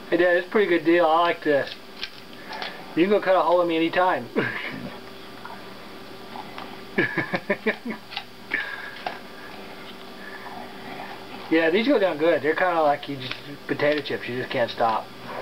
Hey Dad, it's a pretty good deal. I like this. You can go cut a hole in me anytime. Yeah, these go down good. They're kind of like potato chips. You just can't stop.